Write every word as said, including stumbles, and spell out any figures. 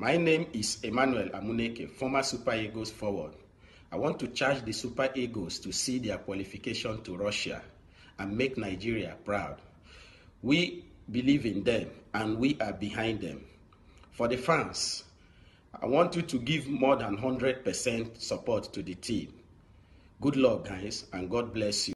My name is Emmanuel Amunike, former Super Eagles forward. I want to charge the Super Eagles to see their qualification to Russia and make Nigeria proud. We believe in them and we are behind them. For the fans, I want you to give more than one hundred percent support to the team. Good luck, guys, and God bless you.